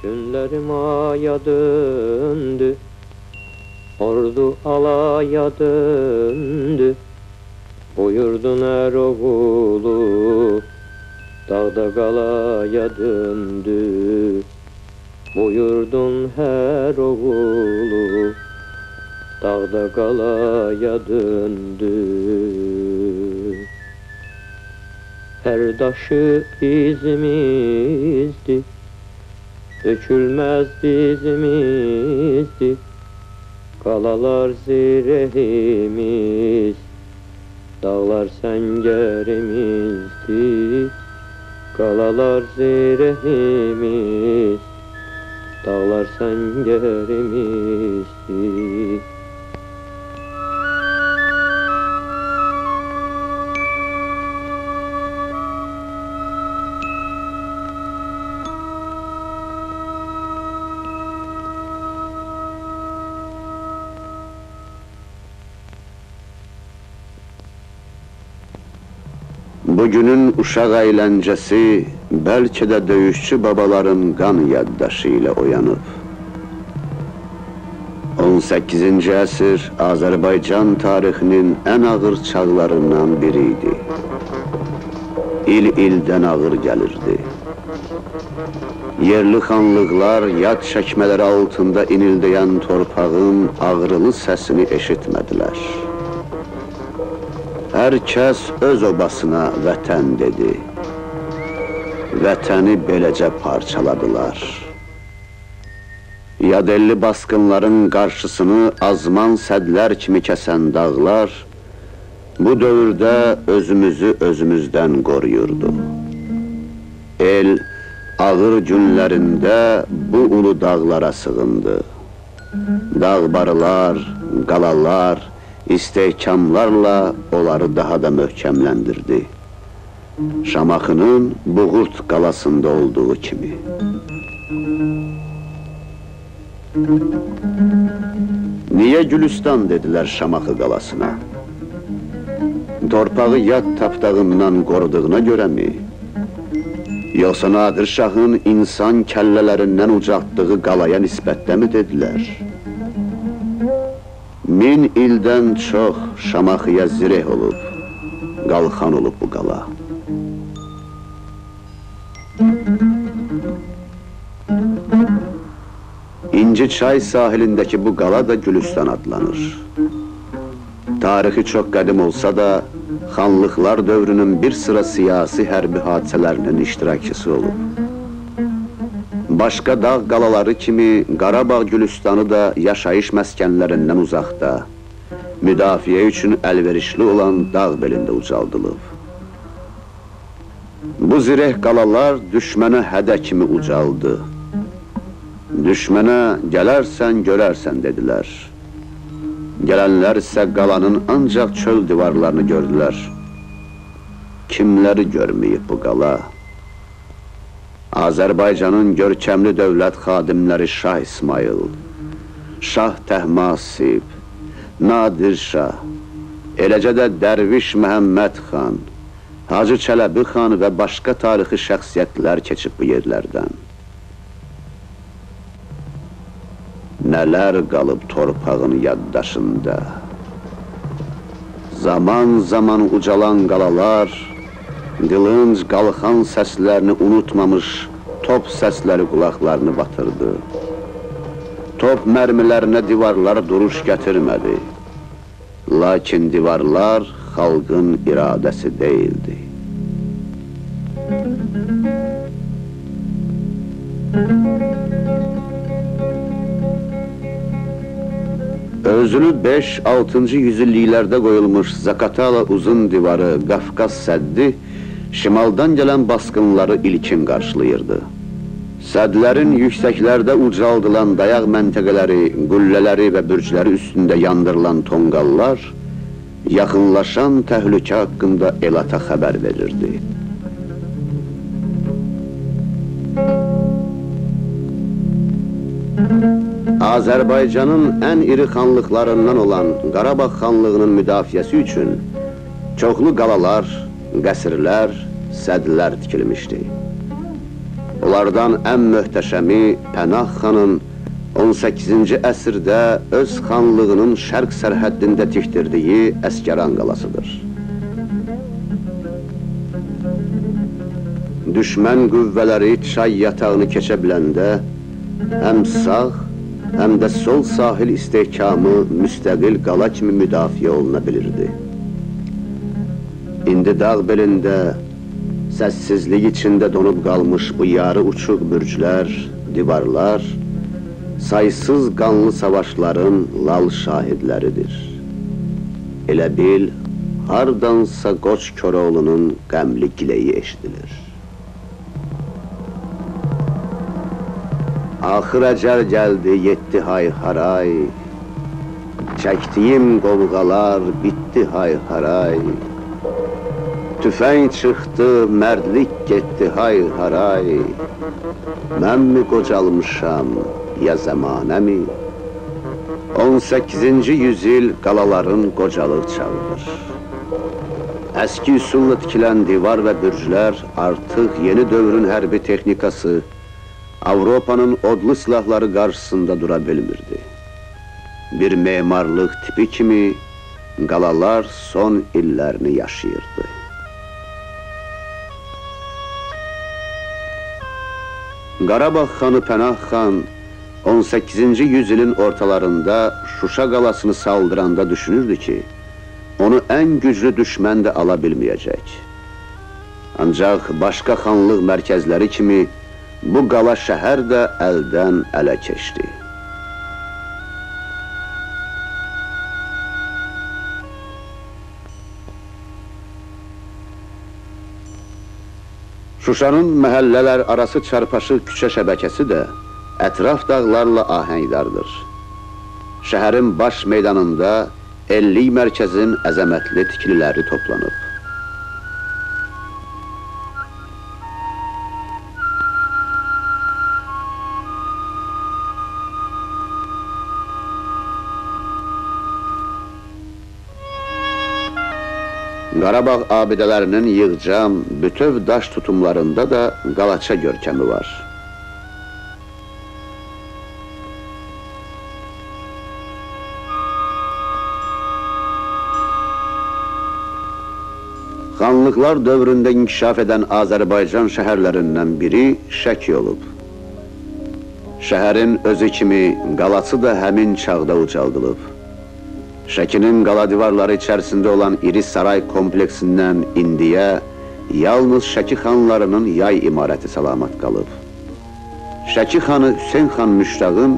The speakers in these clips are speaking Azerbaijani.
Günlerim aya döndü, ordu alaya döndü. Buyurdun Eroğlu, dağda galaya döndü. Buyurdun her oğlu, dağda galaya döndü. Her taşı izimizdi, dökülmez dizimizdi. Qalalar zirehimiz, dağlar səngerimizdi. Qalalar zirehimiz, dağlar səngerimizdi. Bugünün uşaq əyləncəsi bəlkə də döyüşçü babaların qan yaddaşı ilə oyanıb. 18-ci əsr Azərbaycan tarixinin ən ağır çağlarından biriydi. İl-ildən ağır gəlirdi. Yerli xanlıqlar yad çəkmələri altında inildəyən torpağın ağrılı səsini eşitmədilər. Hər kəs öz obasına vətən dedi. Vətəni beləcə parçaladılar. Yadelli baskınların qarşısını azman sədlər kimi kəsən dağlar bu dövrdə özümüzü özümüzdən qoruyurdu. El ağır günlərində bu ulu dağlara sığındı. Dağbarılar, qalalar, istehkamlarla onları daha da möhkəmləndirdi. Şamaxının Buğurt qalasında olduğu kimi. Niyə Gülüstan dedilər Şamaxı qalasına? Torpağı yad tapdağından qoruduğuna görə mi? Yoxsa Nadir Şahın insan kəllələrindən ucaltdığı qalaya nisbətdə mi dedilər? 1000 ildən çox Şamaxıya zireh olub, qalxan olub bu qala. İnci çay sahilindəki bu qala da Gülüstan adlanır. Tarixi çox qədim olsa da, xanlıqlar dövrünün bir sıra siyasi hərbi hadisələrinin iştirakçısı olub. Başqa dağ qalaları kimi Qarabağ Gülüstanı da yaşayış məskənlərindən uzaqda, müdafiə üçün əlverişli olan dağ belində ucaldılıb. Bu zireh qalalar düşmənə hədə kimi ucaldı. Düşmənə gələrsən, görərsən dedilər. Gələnlər isə qalanın ancaq çöl divarlarını gördülər. Kimləri görməyib bu qala? Azərbaycanın görkəmli dövlət xadimləri Şah İsmail, Şah Təhmasib, Nadir Şah, eləcə də Dərviş Məhəmməd xan, Hacı Çələbi xan və başqa tarixi şəxsiyyətlər keçib bu yerlərdən. Nələr qalıb torpağın yaddaşında? Zaman zaman ucalan qalalar, qılınc qalxan səslərini unutmamış top səsləri qulaqlarını batırdı. Top mərmilərinə divarlar duruş gətirmədi. Lakin divarlar xalqın iradəsi deyildi. Özünü 5-6-cı yüzilliklərdə qoyulmuş Zakatala uzun divarı, Qafqaz səddi şimaldan gələn basqınları ilkin qarşılayırdı. Sədlərin yüksəklərdə ucaldılan dayaq məntəqələri, qüllələri və bürcləri üstündə yandırılan tonqallar yaxınlaşan təhlükə haqqında elata xəbər verirdi. Azərbaycanın ən iri xanlıqlarından olan Qarabağ xanlığının müdafiəsi üçün çoxlu qalalar, qəsrlər, sədlər tikilmişdi. Onlardan ən möhtəşəmi Pənah xanın 18-ci əsrdə öz xanlığının şərq sərhəddində tikdirdiyi Əsgəran qalasıdır. Düşmən qüvvələri çay yatağını keçə biləndə həm sağ, həm də sol sahil istehkamı müstəqil qala kimi müdafiə oluna bilirdi. İndi dağ belində, səssizlik içində donub qalmış bu yarı uçuq bürclər, divarlar, saysız qanlı savaşların lal şahidləridir. Elə bil, hardansa Qoç Koroğlunun qəmli gileyi eşidilir. Axır əcəl gəldi, yetdi hay-haray, çəkdiyim qovğalar bitdi hay-haray, tüfəng çıxdı, mərdlik getdi hay-haray, mən mi qocalmışam, ya zəmanəmi? 18-ci yüzyıl qalaların qocalıq çağıdır. Əski üsulla tikilən divar və bürclər artıq yeni dövrün hərbi texnikası, Avropanın odlu silahları qarşısında dura bilmirdi. Bir memarlıq tipi kimi qalalar son illərini yaşayırdı. Qarabağ xanı Pənah xan 18-ci yüzyılın ortalarında Şuşa qalasını saldıranda düşünürdü ki, onu ən güclü düşmən də ala bilməyəcək. Ancaq başqa xanlıq mərkəzləri kimi bu qala şəhər də əldən ələ keçdi. Şuşanın məhəllələr arası çarpaşıq küçə şəbəkəsi də ətraf dağlarla ahəngdardır. Şəhərin baş meydanında ellik mərkəzin əzəmətli tikililəri toplanıb. Qarabağ abidələrinin yığcam, bütöv daş tutumlarında da qalaça görkəmi var. Xanlıqlar dövründə inkişaf edən Azərbaycan şəhərlərindən biri Şəki olub. Şəhərin özü kimi qalası da həmin çağda ucaldılıb. Şəkinin qala divarları içərisində olan iri saray kompleksindən indiyə yalnız Şəki xanlarının yay imarəti salamat qalıb. Şəki xanı Hüseyn xan Müştağın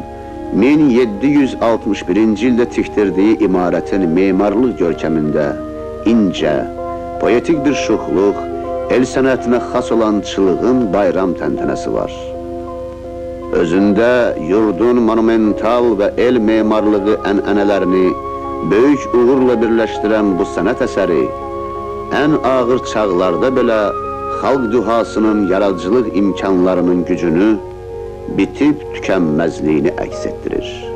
1761-ci ildə tikdirdiyi imarətin memarlıq görkəmində incə, poetik bir şuxluq, el sənətinə xas olan çılığın bayram təntənəsi var. Özündə yurdun monumental və el memarlığı ənənələrini böyük uğurla birləşdirən bu sənət əsəri ən ağır çağlarda belə xalq dühasının yaradıcılıq imkanlarının gücünü bitib tükənməzliyini əks etdirir.